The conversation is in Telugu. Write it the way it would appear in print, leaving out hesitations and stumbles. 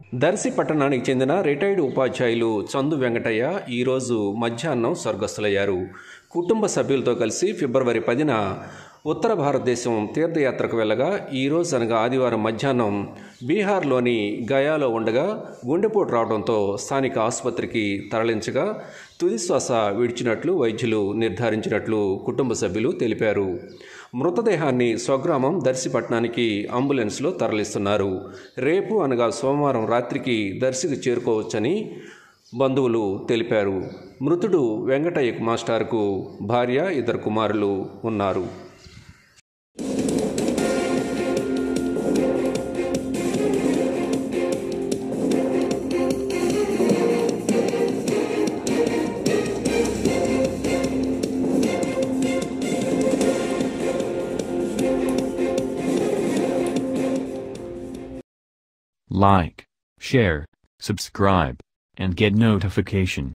దర్శి పట్టణానికి చెందిన రిటైర్డ్ ఉపాధ్యాయులు చందు వెంకటయ్య ఈరోజు మధ్యాహ్నం స్వర్గస్థులయ్యారు. కుటుంబ సభ్యులతో కలిసి ఫిబ్రవరి 10న ఉత్తర భారతదేశం తీర్థయాత్రకు వెళ్ళగా ఈరోజు అనగా ఆదివారం మధ్యాహ్నం బీహార్లోని గయాలో ఉండగా గుండెపోటు రావడంతో స్థానిక ఆసుపత్రికి తరలించగా తుదిశ్వాస విడిచినట్లు వైద్యులు నిర్ధారించినట్లు కుటుంబ సభ్యులు తెలిపారు. మృతదేహాన్ని స్వగ్రామం దర్శి పట్టణానికి అంబులెన్స్లో తరలిస్తున్నారు. రేపు అనగా సోమవారం రాత్రికి దర్శికి చేరుకోవచ్చని బంధువులు తెలిపారు. మృతుడు వెంకటయ్య మాస్టార్కు భార్య, 2 కుమారులు ఉన్నారు. Like, share, subscribe, and get notification.